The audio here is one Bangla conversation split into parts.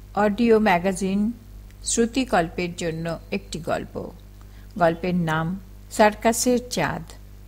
অডিও ম্যাগাজিন শ্রুতিকল্পের জন্য একটি গল্প। গল্পের নাম সার্কাসের চাঁদ।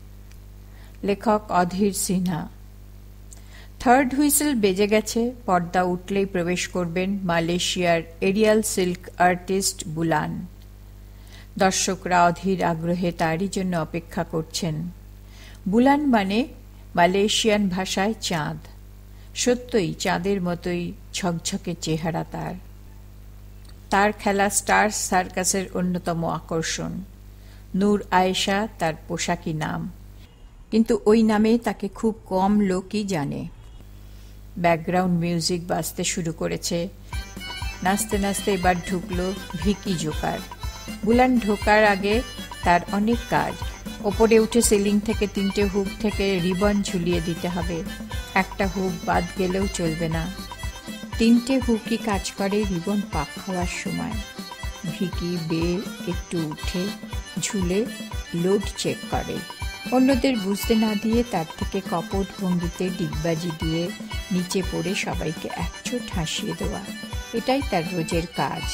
লেখক অধীর সিনহা। থার্ড হুইসেল বেজে গেছে। পর্দা উঠলেই প্রবেশ করবেন মালয়েশিয়ার এরিয়াল সিল্ক আর্টিস্ট বুলান। দর্শকরা অধীর আগ্রহে তারই জন্য অপেক্ষা করছেন। বুলান মানে মালয়েশিয়ান ভাষায় চাঁদ। সত্যই চাঁদের মতোই ঝকঝকে চেহারা তার। তার খেলা স্টার সার্কাসের অন্যতম আকর্ষণ। নূর আয়েশা তার পোশাকি নাম, কিন্তু ওই নামে তাকে খুব কম লোকই জানে। ব্যাকগ্রাউন্ড মিউজিক বাজতে শুরু করেছে। নাচতে নাচতে এবার ঢুকলো ভিকি জোকার। বুলান ঢোকার আগে তার অনেক কাজ। ওপরে উঠে সিলিং থেকে 3টে হুক থেকে রিবন ঝুলিয়ে দিতে হবে। একটা হুক বাদ গেলেও চলবে না। 3টে হুকই কাজ করে রিবন পাক খাওয়ার সময়। ভিকি বেয়ে একটু উঠে ঝুলে লোড চেক করে। অন্যদের বুঝতে না দিয়ে তার থেকে কপট ভঙ্গিতে ডিগবাজি দিয়ে নিচে পড়ে সবাইকে একচোট হাসিয়ে দেওয়া, এটাই তার রোজের কাজ।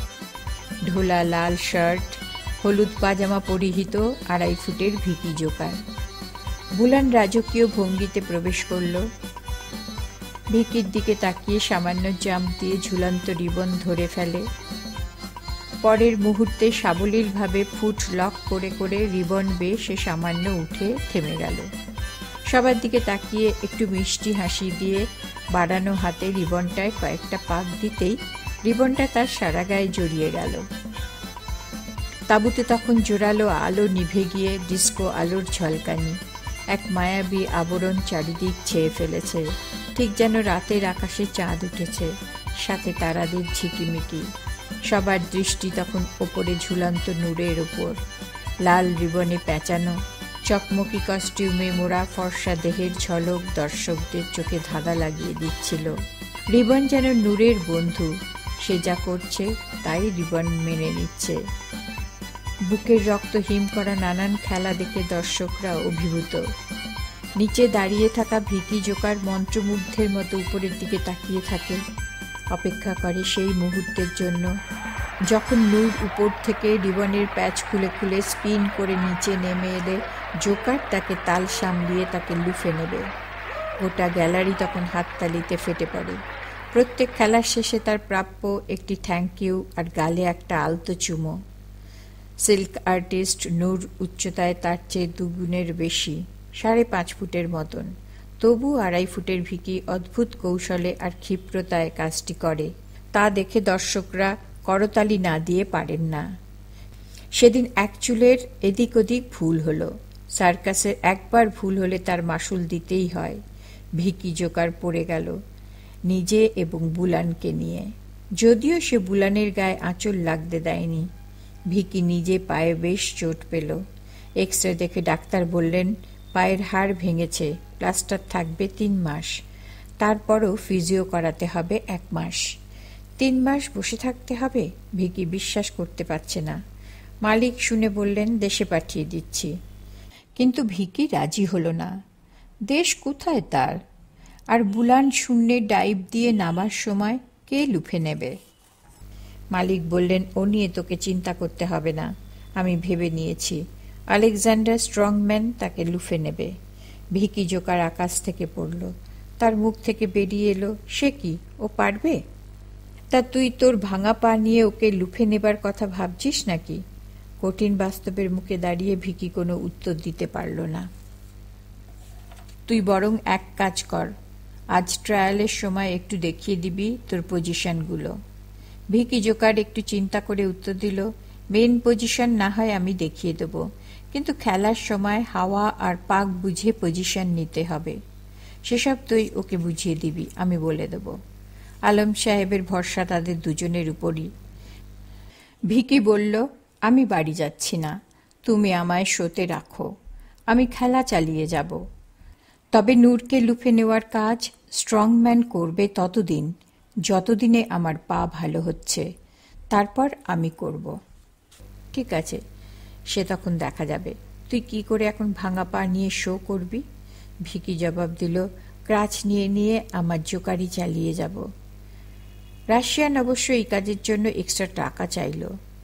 ঢোলা লাল শার্ট, হলুদ পাজামা পরিহিত 2.5 ফুটের ভিকি জোকার। বুলান রাজকীয় ভঙ্গিতে প্রবেশ করল। ভিকির দিকে তাকিয়ে সামান্য জাম্প দিয়ে ঝুলন্ত রিবন ধরে ফেলে। পরের মুহূর্তে সাবলীলভাবে ফুট লক করে করে রিবন বেয়ে সে সামান্য উঠে থেমে গেল। সবার দিকে তাকিয়ে একটু মিষ্টি হাসি দিয়ে বাড়ানো হাতে রিবনটায় কয়েকটা পাক দিতেই রিবনটা তার সারা গায়ে জড়িয়ে গেল। তাঁবুতে তখন জোরালো আলো নিভে গিয়ে ডিস্কো আলোর ঝলকানি এক মায়াবী আবরণ চারিদিক ছেয়ে ফেলেছে। ঠিক যেন রাতের আকাশে চাঁদ উঠেছে, সাথে তারাদের ঝিকিমিকি। সবার দৃষ্টি তখন ওপরে ঝুলন্ত নূরের ওপর। লাল রিবনে পেঁচানো চকমকি কস্টিউমে মোড়া ফর্সা দেহের ঝলক দর্শকদের চোখে ধাঁধা লাগিয়ে দিচ্ছিল। রিবন যেন নূরের বন্ধু, সে যা করছে তাই রিবন মেনে নিচ্ছে। বুকের রক্ত হিম করা নানান খেলা দেখে দর্শকরা অভিভূত। নিচে দাঁড়িয়ে থাকা ভিকি জোকার মন্ত্রমুগ্ধের মতো উপরের দিকে তাকিয়ে থাকে, অপেক্ষা করে সেই মুহূর্তের জন্য যখন নূর উপর থেকে রিবনের প্যাচ খুলে খুলে স্পিন করে নিচে নেমে এলে জোকার তাকে তাল সামলিয়ে তাকে লুফে নেবে। গোটা গ্যালারি তখন হাততালিতে ফেটে পড়ে। প্রত্যেক খেলার শেষে তার প্রাপ্য একটি থ্যাংক ইউ আর গালে একটা আলতো চুমো। সিল্ক আর্টিস্ট নূর উচ্চতায় তার চেয়ে 2 গুণের বেশি, 5.5 ফুটের মতন। তবু 2.5 ফুটের ভিকি অদ্ভুত কৌশলে আর ক্ষিপ্রতায় কাজটি করে, তা দেখে দর্শকরা করতালি না দিয়ে পারেন না। সেদিন এক চুলের এদিক ওদিক ভুল হলো। সার্কাসের একবার ভুল হলে তার মাসুল দিতেই হয়। ভিকি জোকার পড়ে গেল নিজে এবং বুলানকে নিয়ে। যদিও সে বুলানের গায়ে আঁচল লাগতে দেয়নি। ভিকি নিজে পায়ে বেশ চোট পেল। এক্স-রে দেখে ডাক্তার বললেন পায়ের হাড় ভেঙেছে, প্লাস্টার থাকবে 3 মাস। তারপরও ফিজিও করাতে হবে 1 মাস। 3 মাস বসে থাকতে হবে? ভিকি বিশ্বাস করতে পারছে না। মালিক শুনে বললেন দেশে পাঠিয়ে দিচ্ছি। কিন্তু ভিকি রাজি হলো না। দেশ কোথায় তার? আর বুলান শূন্যে ডাইভ দিয়ে নামার সময় কে লুফে নেবে? মালিক বললেন ও নিয়ে তোকে চিন্তা করতে হবে না, আমি ভেবে নিয়েছি। আলেকজান্ডার স্ট্রংম্যান তাকে লুফে নেবে। ভিকি জোকার আকাশ থেকে পড়ল। তার মুখ থেকে বেরিয়ে এলো, সে কি, ও পারবে? তা তুই তোর ভাঙা পা নিয়ে ওকে লুফে নেবার কথা ভাবছিস নাকি? কঠিন বাস্তবের মুখে দাঁড়িয়ে ভিকি কোনো উত্তর দিতে পারল না। তুই বরং এক কাজ কর, আজ ট্রায়ালের সময় একটু দেখিয়ে দিবি তোর পজিশনগুলো। ভিকি জোকার একটু চিন্তা করে উত্তর দিল, মেন পজিশন না হয় আমি দেখিয়ে দেব, কিন্তু খেলার সময় হাওয়া আর পাক বুঝে পজিশন নিতে হবে। সেসব তুই ওকে বুঝিয়ে দিবি, আমি বলে দেব। আলম সাহেবের ভরসা তাদের দুজনের উপরই। ভিকি বলল, আমি বাড়ি যাচ্ছি না, তুমি আমায় শোতে রাখো, আমি খেলা চালিয়ে যাব। তবে নূরকে লুফে নেওয়ার কাজ স্ট্রংম্যান করবে ততদিন, যতদিনে আমার পা ভালো হচ্ছে। তারপর আমি করব। ঠিক আছে, সে তখন দেখা যাবে। তুই কি করে এখন ভাঙা পা নিয়ে শো করবি? ভিকি জবাব দিল, ক্রাচ নিয়ে নিয়ে আমার জোকারি চালিয়ে যাব। রাশিয়ান অবশ্য এই কাজের জন্য এক্সট্রা টাকা চাইল।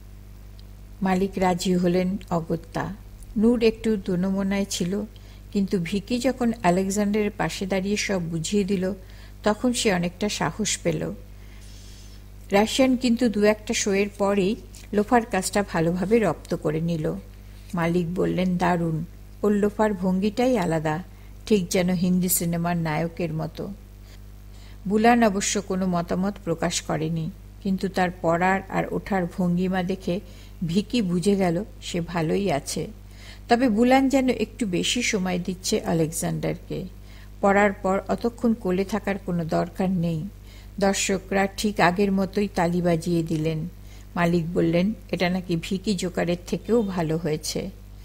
মালিক রাজি হলেন অগত্যা। নূর একটু দোনমনায় ছিল, কিন্তু ভিকি যখন আলেকজান্ডারের পাশে দাঁড়িয়ে সব বুঝিয়ে দিল তখন সে অনেকটা সাহস পেল। রাশিয়ান কিন্তু দু একটা শোয়ের পরেই লোফার কাজটা ভালোভাবে রপ্ত করে নিল। মালিক বললেন, দারুণ, ওর লোফার ভঙ্গিটাই আলাদা, ঠিক যেন হিন্দি সিনেমার নায়কের মতো। বুলান অবশ্য কোনো মতামত প্রকাশ করেনি, কিন্তু তার পড়ার আর ওঠার ভঙ্গিমা দেখে ভিকি বুঝে গেল সে ভালোই আছে। তবে বুলান যেন একটু বেশি সময় দিচ্ছে আলেকজান্ডারকে। পড়ার পর অতক্ষণ কোলে থাকার কোনো দরকার নেই। দর্শকরা ঠিক আগের মতোই তালি বাজিয়ে দিলেন। মালিক বললেন, এটা নাকি ভিকি জোকারের থেকেও ভালো হয়েছে।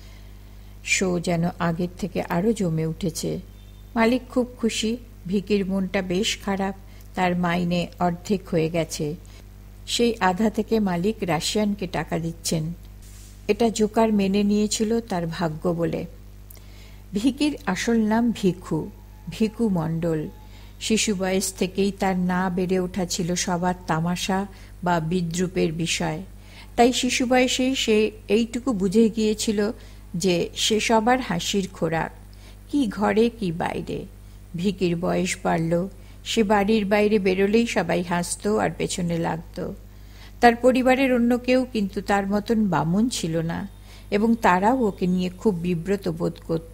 শো যেন আগের থেকে আরো জমে উঠেছে। মালিক খুব খুশি। ভিকির মনটা বেশ খারাপ, তার মাইনে অর্ধেক হয়ে গেছে। সেই আধা থেকে মালিক রাশিয়ানকে টাকা দিচ্ছেন। এটা জোকার মেনে নিয়েছিল তার ভাগ্য বলে। ভিকির আসল নাম ভিখু, ভিকু মণ্ডল। শিশু বয়স থেকেই তার না বেড়ে ওঠা ছিল সবার তামাশা বা বিদ্রূপের বিষয়। তাই শিশু বয়সেই সে এইটুকু বুঝে গিয়েছিল যে সে সবার হাসির খোরাক, কি ঘরে কি বাইরে। ভিকির বয়স বাড়ল, সে বাড়ির বাইরে বেরোলেই সবাই হাসত আর পেছনে লাগত। তার পরিবারের অন্য কেউ কিন্তু তার মতন বামুন ছিল না, এবং তারাও ওকে নিয়ে খুব বিব্রত বোধ করত।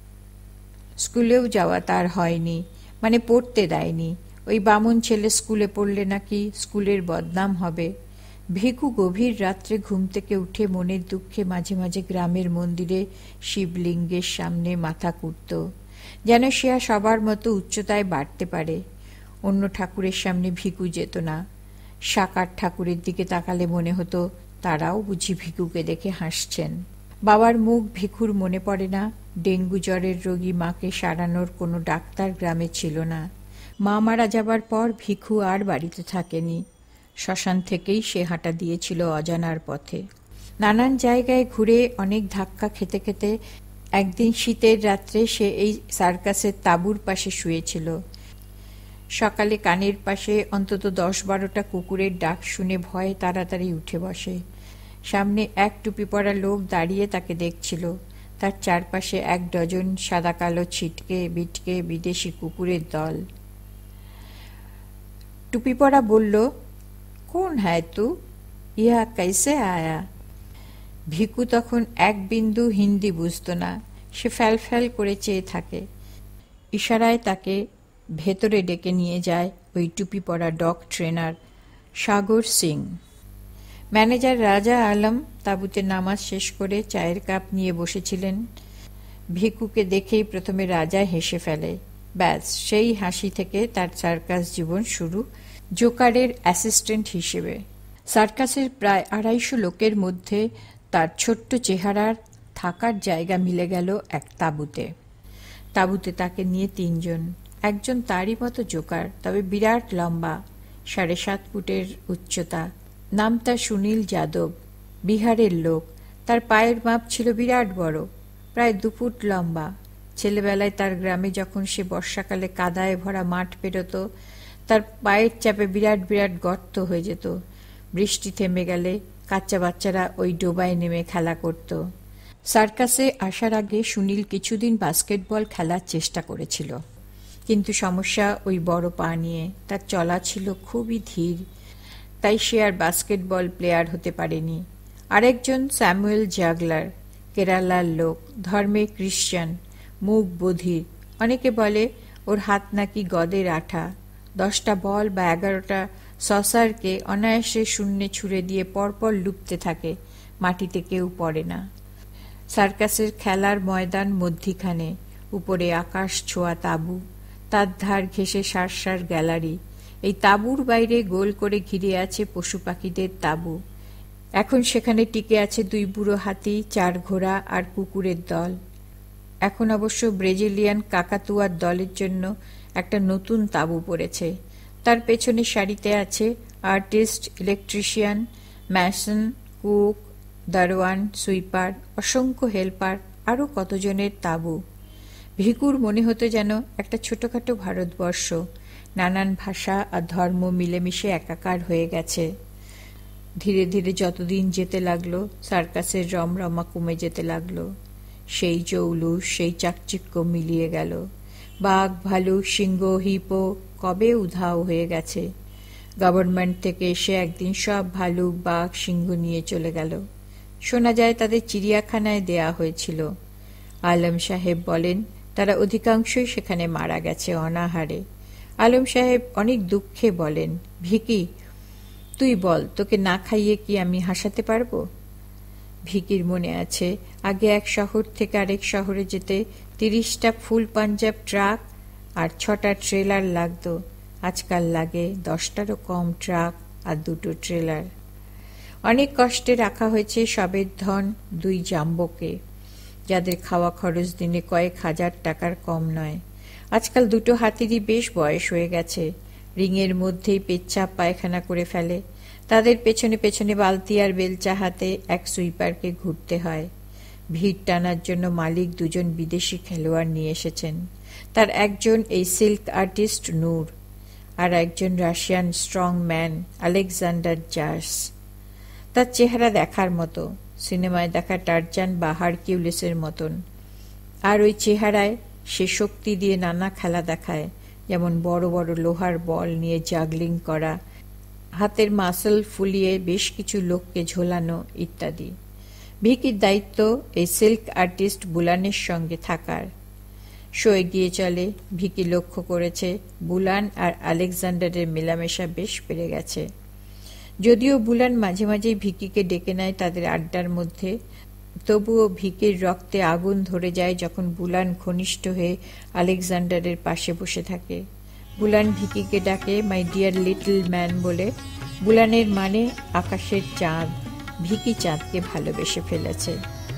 স্কুলেও যাওয়া তার হয়নি, মানে পড়তে দেয়নি। ওই বামুন ছেলে স্কুলে পড়লে নাকি স্কুলের বদনাম হবে। ভিকু গভীর রাত্রে ঘুম থেকে উঠে মনের দুঃখে মাঝে মাঝে গ্রামের মন্দিরে শিবলিঙ্গের সামনে মাথা কুটত, যেন সে আর সবার মতো উচ্চতায় বাড়তে পারে। অন্য ঠাকুরের সামনে ভিকু যেত না। সাকার ঠাকুরের দিকে তাকালে মনে হতো তারাও বুঝি ভিকুকে দেখে হাসছেন। বাবার মুখ ভিকুর মনে পড়ে না। ডেঙ্গু জ্বরের রোগী মাকে সারানোর কোনো ডাক্তার গ্রামে ছিল না। মা মারা যাবার পর ভিকু আর বাড়িতে থাকেনি। শ্মশান থেকেই সে হাঁটা দিয়েছিল অজানার পথে। নানান জায়গায় ঘুরে অনেক ধাক্কা খেতে খেতে একদিন শীতের রাত্রে সে এই সার্কাসের তাঁবুর পাশে শুয়েছিল। সকালে কানের পাশে অন্তত 10-12টা কুকুরের ডাক শুনে ভয়ে তাড়াতাড়ি উঠে বসে। সামনে এক টুপি পরা লোক দাঁড়িয়ে তাকে দেখছিল। তার চারপাশে 1 ডজন সাদা কালো ছিটকে বিটকে বিদেশি কুকুরের দল। টুপি পরা বলল, কোন হ্যায় তু, ইহা कैसे आया? ভিকু তখন এক বিন্দু হিন্দি বুঝত না। সে ফ্যাল ফ্যাল করে চেয়ে থাকে। ইশারায় তাকে ভেতরে ডেকে নিয়ে যায় ওই টুপি পরা dog trainer Sagar Singh. Manager Raja Alam তাঁবুতে নামাজ শেষ করে চায়ের কাপ নিয়ে বসেছিলেন। ভিকুকে দেখেই প্রথমে রাজা হেসে ফেলে। ব্যাস, সেই হাসি থেকে তার সার্কাস জীবন শুরু, জোকারের অ্যাসিস্ট্যান্ট হিসেবে। সার্কাসের প্রায় 250 লোকের মধ্যে তার ছোট্ট চেহারার থাকার জায়গা মিলে গেল এক তাঁবুতে। তাঁবুতে তাকে নিয়ে 3 জন। একজন তারই মতো জোকার, তবে বিরাট লম্বা, 7.5 ফুটের উচ্চতা। নাম তার সুনীল যাদব, বিহারের লোক। তার পায়ের মাপ ছিল বিরাট বড়, প্রায় 2 ফুট লম্বা। ছেলেবেলায় তার গ্রামে যখন সে বর্ষাকালে কাদায় ভরা মাঠ পেরোত, তার পায়ের চাপে বিরাট বিরাট গর্ত হয়ে যেত। বৃষ্টি থেমে গেলে কাচ্চা বাচ্চারা ওই ডোবায় নেমে খেলা করত। সার্কাসে আসার আগে সুনীল কিছুদিন বাস্কেটবল খেলার চেষ্টা করেছিল, কিন্তু সমস্যা ওই বড় পা নিয়ে। তার চলা ছিল খুবই ধীর, তাই সে আর বাস্কেটবল প্লেয়ার হতে পারেনি। আরেকজন স্যামুয়েল জাগলার, কেরালার লোক, ধর্মে খ্রিশ্চান, মুখ বধির। অনেকে বলে ওর হাত নাকি গদের আঠা। 10টা বল বা 11টা সসারকে অনায়াসে শূন্যে ছুড়ে দিয়ে পরপর লুপতে থাকে, মাটিতে কেউ পড়ে না। সার্কাসের খেলার ময়দান মধ্যিখানে, উপরে আকাশ ছোঁয়া তাঁবু, তার ধার ঘেঁষে সারসার গ্যালারি। এই তাঁবুর বাইরে গোল করে ঘিরে আছে পশু পাখিদের তাঁবু। এখন সেখানে টিকে আছে 2 বুড়ো হাতি, 4 ঘোড়া আর কুকুরের দল। এখন অবশ্য ব্রাজিলিয়ান কাকাতুয়ার দলের জন্য একটা নতুন তাঁবু পড়েছে। তার পেছনে সারিতে আছে আর্টিস্ট, ইলেকট্রিশিয়ান, ম্যাসন, কুক, দারোয়ান, সুইপার, অসংখ্য হেল্পার, আরও কতজনের তাঁবু। ভিকুর মনে হতো যেন একটা ছোটখাটো ভারতবর্ষ, নানান ভাষা আর ধর্ম মিলেমিশে একাকার হয়ে গেছে। ধীরে ধীরে যতদিন যেতে লাগলো, সার্কাসের রমরমা কমে যেতে লাগলো। সেই জৌলুস, সেই চাকচিক্য মিলিয়ে গেল। বাঘ, ভালুক, সিংহ, হিপো কবে উধাও হয়ে গেছে। গভর্নমেন্ট থেকে এসে একদিন সব ভালুক, বাঘ, সিংহ নিয়ে চলে গেল। শোনা যায় তাদের চিড়িয়াখানায় দেয়া হয়েছিল। আলম সাহেব বলেন তারা অধিকাংশই সেখানে মারা গেছে অনাহারে। আলম সাহেব অনেক দুঃখে বলেন, ভিকি, তুই বল, তোকে না খাইয়ে কি আমি হাসাতে পারবো? ভিকির মনে আছে, আগে এক শহর থেকে আরেক শহরে যেতে 30টা ফুল পাঞ্জাব ট্রাক আর 6টা ট্রেলার লাগতো। আজকাল লাগে 10টারও কম ট্রাক আর 2টো ট্রেলার। অনেক কষ্টে রাখা হয়েছে সবের ধন 2 জাম্বোকে, যাদের খাওয়া খরচ দিনে কয়েক হাজার টাকার কম নয়। আজকাল 2টো হাতিরই বেশ বয়স হয়ে গেছে। রিংয়ের মধ্যেই পেচ্ছাপ পায়খানা করে ফেলে। তাদের পেছনে পেছনে বালতি আর বেলচা হাতে এক সুইপারকে ঘুরতে হয়। ভিড় টানার জন্য মালিক 2জন বিদেশি খেলোয়াড় নিয়ে এসেছেন। তার একজন এই সিল্ক আর্টিস্ট নূর, আর একজন Russian strong man Alexander Jars. তার চেহারা দেখার মতো, সিনেমায় দেখা টারজান বা হারকিউলিসের মতন। আর ওই চেহারায় সে শক্তি দিয়ে নানা খেলা দেখায়, যেমন বড় বড় লোহার বল নিয়ে জাগলিং করা, হাতের মাসল ফুলিয়ে বেশ কিছু লোককে ঝোলানো ইত্যাদি। ভিকির দায়িত্ব এই সিল্ক আর্টিস্ট বুলানের সঙ্গে থাকার। শো এগিয়ে চলে। ভিকি লক্ষ্য করেছে বুলান আর আলেকজান্ডারের মেলামেশা বেশ বেড়ে গেছে। যদিও বুলান মাঝে মাঝেই ভিকিকে ডেকে নেয় তাদের আড্ডার মধ্যে, তবুও ভিকির রক্তে আগুন ধরে যায় যখন বুলান ঘনিষ্ঠ হয়ে আলেকজান্ডারের পাশে বসে থাকে। বুলান ভিকিকে ডাকে মাই ডিয়ার লিটল ম্যান বলে। বুলানের মানে আকাশের চাঁদ। ভিকি চাঁদকে ভালোবেসে ফেলেছে।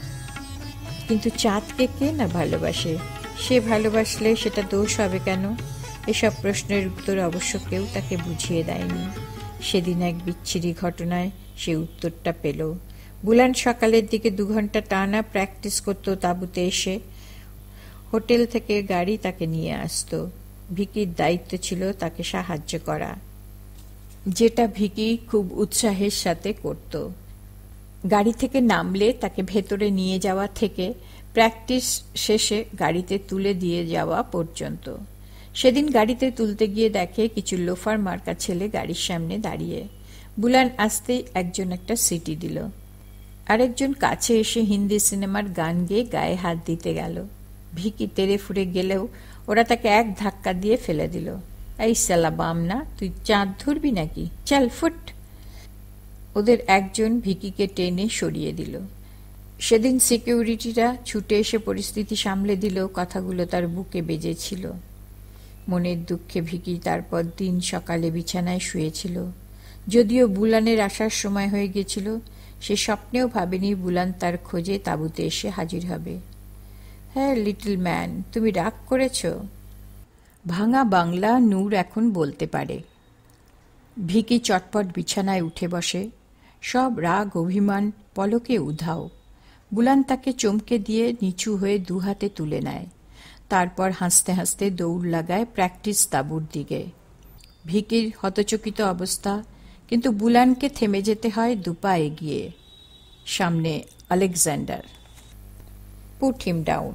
কিন্তু চাঁদকে কে না ভালোবাসে? সে ভালোবাসলে সেটা দোষ হবে কেন? এসব প্রশ্নের উত্তর অবশ্য কেউ তাকে বুঝিয়ে দেয়নি। সেদিন এক বিচ্ছিরি ঘটনায় সে উত্তরটা পেল। বুলান সকালের দিকে 2 ঘন্টা টানা প্র্যাকটিস করত তাঁবুতে এসে। হোটেল থেকে গাড়ি তাকে নিয়ে আসতো। ভিকির দায়িত্ব ছিল তাকে সাহায্য করা, যেটা ভিকি খুব উৎসাহের সাথে করত। গাড়ি থেকে নামলে তাকে ভেতরে নিয়ে যাওয়া থেকে প্র্যাকটিস শেষে গাড়িতে তুলে দিয়ে যাওয়া পর্যন্ত। সেদিন গাড়িতে তুলতে গিয়ে দেখে কিছু লোফার মার্কা ছেলে গাড়ির সামনে দাঁড়িয়ে। বুলান আসতেই একজন একটা সিটি দিল। আরেকজন কাছে এসে হিন্দি সিনেমার গান গেয়ে গায়ে হাত দিতে গেল। ভিকি তেড়ে ফুরে গেলেও ওরা তাকে এক ধাক্কা দিয়ে ফেলে দিল। এই সালা বামনা, তুই চাঁদ ধরবি নাকি? চল ফুট! ওদের একজন ভিকিকে টেনে সরিয়ে দিল। সেদিন সিকিউরিটিরা ছুটে এসে পরিস্থিতি সামলে দিলেও কথাগুলো তার বুকে বেজেছিল। মনের দুঃখে ভিকি তারপর দিন সকালে বিছানায় শুয়েছিল। যদিও বুলানের আসার সময় হয়ে গেছিল, সে স্বপ্নেও ভাবেনি বুলান তার খোঁজে তাঁবুতে এসে হাজির হবে। হ্যাঁ লিটল ম্যান, তুমি রাগ করেছ? ভাঙা বাংলা নূর এখন বলতে পারে। ভিকি চটপট বিছানায় উঠে বসে। সব রাগ অভিমান পলকে উধাও। বুলান তাকে চমকে দিয়ে নিচু হয়ে 2 হাতে তুলে নেয়। তারপর হাসতে হাসতে দৌড় লাগায় প্র্যাকটিস তাঁবুর দিকে। ভিকির হতচকিত অবস্থা, কিন্তু বুলানকে থেমে যেতে হয় 2 পা এগিয়ে। সামনে Alexander. Put him down.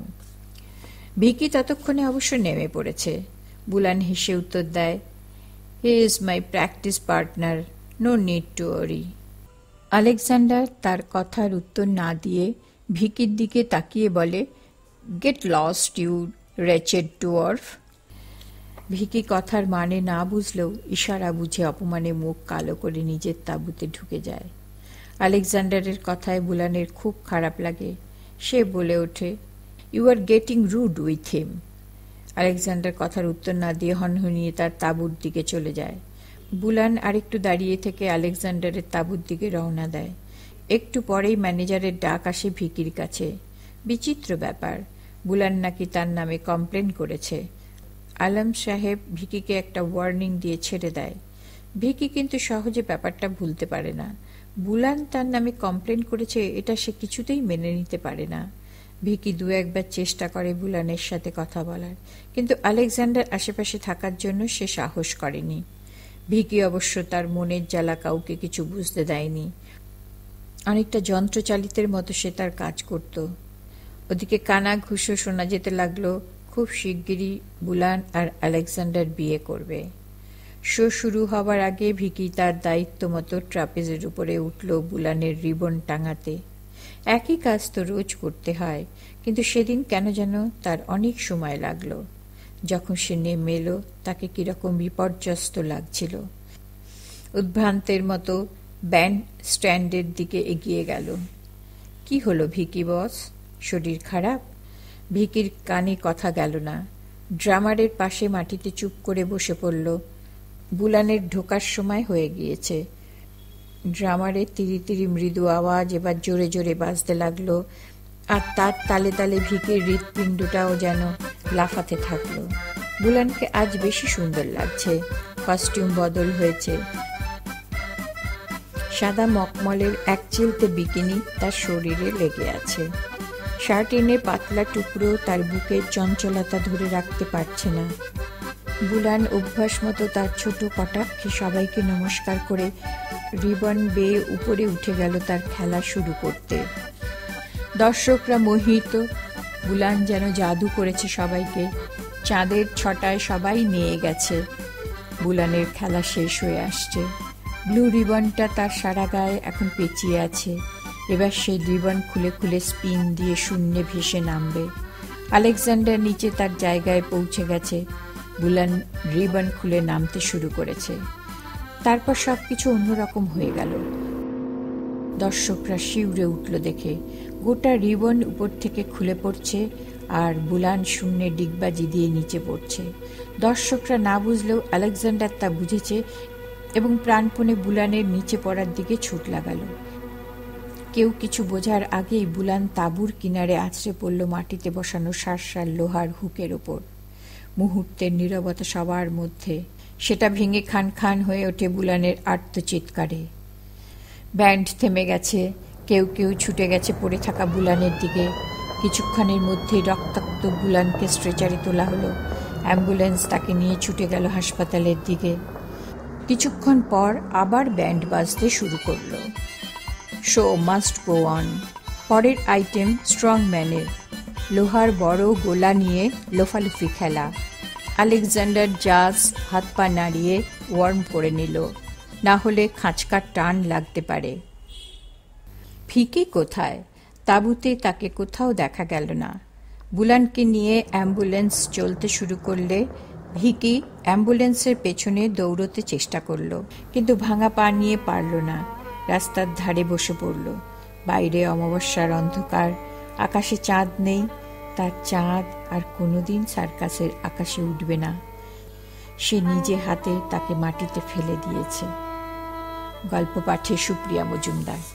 Vicky ততক্ষণে অবশ্য নেমে পড়েছে। বুলান হেসে উত্তর দেয়, he is my practice partner, no need to worry. Alexander তার কথার উত্তর না দিয়ে ভিকির দিকে তাকিয়ে বলে, get lost you wretched dwarf. Vicky কথার মানে না বুঝলেও ইশারা বুঝে অপমানে মুখ কালো করে নিজের তাঁবুতে ঢুকে যায়। আলেকজান্ডারের কথায় বুলানের খুব খারাপ লাগে। সে বলে ওঠে, you are getting rude with him. Alexander কথার উত্তর না দিয়ে হনহনিয়ে তার তাঁবুর দিকে চলে যায়। বুলান আরেকটু দাঁড়িয়ে থেকে আলেকজান্ডারের তাঁবুর দিকে রওনা দেয়। একটু পরেই ম্যানেজারের ডাক আসে ভিকির কাছে। বিচিত্র ব্যাপার, বুলান নাকি তার নামে কমপ্লেন করেছে। আলম সাহেব ভিকিকে একটা ওয়ার্নিং দিয়ে ছেড়ে দেয়। ভিকি কিন্তু সহজে ব্যাপারটা ভুলতে পারে না। বুলান তার নামে কমপ্লেন করেছে এটা সে কিছুতেই মেনে নিতে পারে না। ভিকি দু একবার চেষ্টা করে বুলানের সাথে কথা বলার, কিন্তু আলেকজান্ডার আশেপাশে থাকার জন্য সে সাহস করেনি। ভিকি অবশ্য তার মনের জ্বালা কাউকে কিছু বুঝতে দেয়নি। অনেকটা যন্ত্রচালিতের মতো সে তার কাজ করত। ওদিকে কানা ঘুষো শোনা যেতে লাগলো খুব শিগগিরই বুলান আর আলেকজান্ডার বিয়ে করবে। শো শুরু হবার আগে ভিকি তার দায়িত্ব মতো ট্রাপেজের উপরে উঠল বুলানের রিবন টাঙাতে। একই কাজ তো রোজ করতে হয়, কিন্তু সেদিন কেন যেন তার অনেক সময় লাগলো। যখন সে নেমে এলো তাকে কিরকম বিপর্যস্ত লাগছিল। উদ্ভ্রান্তের মতো ব্যান্ড স্ট্যান্ডের দিকে এগিয়ে গেল। কি হলো ভিকি বস, শরীর খারাপ? ভিকির কানে কথা গেল না। ড্রামারের পাশে মাটিতে চুপ করে বসে পড়ল। বুলানের ঢোকার সময় হয়ে গিয়েছে। ড্রামারের তিরি তিরি মৃদু আওয়াজ এবার জোরে জোরে বাজতে লাগলো, আর তার তালে তালে ভিকির হৃৎপিণ্ডটাও যেন লাফাতে থাকলো। বুলানকে আজ বেশি সুন্দর লাগছে। কস্টিউম বদল হয়েছে। সাদা মকমলের এক চিলতে বিকিনি তার শরীরে লেগে আছে। শার্টিনের পাতলা টুকরো তার বুকের চঞ্চলতা ধরে রাখতে পারছে না। বুলান অভ্যাস মতো তার ছোট কটাক্ষে সবাইকে নমস্কার করে রিবন বেয়ে উপরে উঠে গেল তার খেলা শুরু করতে। দর্শকরা মোহিত। বুলান যেন জাদু করেছে সবাইকে। চাঁদের ছটায় সবাই নিয়ে গেছে। বুলানের খেলা শেষ হয়ে আসছে। ব্লু রিবনটা তার সারা গায়ে এখন পেঁচিয়ে আছে। এবার সেই রিবন খুলে খুলে স্পিন দিয়ে শূন্যে ভেসে নামবে। আলেকজান্ডার নিচে তার জায়গায় পৌঁছে গেছে। বুলান রিবন খুলে নামতে শুরু করেছে। তারপর সবকিছু অন্যরকম হয়ে গেল। দর্শকরা শিউরে উঠল দেখে। গোটা রিবন উপর থেকে খুলে পড়ছে আর বুলান শূন্যে ডিগবাজি দিয়ে নিচে পড়ছে। দর্শকরা না বুঝলেও আলেকজান্ডার তা বুঝেছে এবং প্রাণপণে বুলানের নিচে পড়ার দিকে ছুট লাগালো। কেউ কিছু বোঝার আগেই বুলান তাঁবুর কিনারে আছড়ে পড়ল মাটিতে বসানো সারসার লোহার হুকের ওপর। মুহূর্তের নীরবতা সবার মধ্যে। সেটা ভেঙে খান খান হয়ে ওঠে বুলানের আর্তচিৎকারে। ব্যান্ড থেমে গেছে। কেউ কেউ ছুটে গেছে পড়ে থাকা বুলানের দিকে। কিছুক্ষণের মধ্যেই রক্তাক্ত বুলানকে স্ট্রেচারে তোলা হলো। অ্যাম্বুলেন্স তাকে নিয়ে ছুটে গেল হাসপাতালের দিকে। কিছুক্ষণ পর আবার ব্যান্ড বাজতে শুরু করলো। Show must go on. পরের আইটেম স্ট্রং ম্যানের। লোহার বড় গোলা নিয়ে লোফালুফি খেলা। আলেকজান্ডার জাজ হাত পা নাড়িয়ে ওয়ার্ম করে নিল, না হলে খাঁচকার টান লাগতে পারে। ভিকি কোথায়? তাঁবুতে তাকে কোথাও দেখা গেল না। বুলানকে নিয়ে অ্যাম্বুলেন্স চলতে শুরু করলে ভিকি অ্যাম্বুলেন্সের পেছনে দৌড়তে চেষ্টা করল, কিন্তু ভাঙা পা নিয়ে পারল না। রাস্তার ধারে বসে পড়ল। বাইরে অমাবস্যার অন্ধকার। আকাশে চাঁদ নেই। তার চাঁদ আর কোনোদিন সার্কাসের আকাশে উঠবে না। সে নিজে হাতে তাকে মাটিতে ফেলে দিয়েছে। গল্প পাঠে সুপ্রিয়া মজুমদার।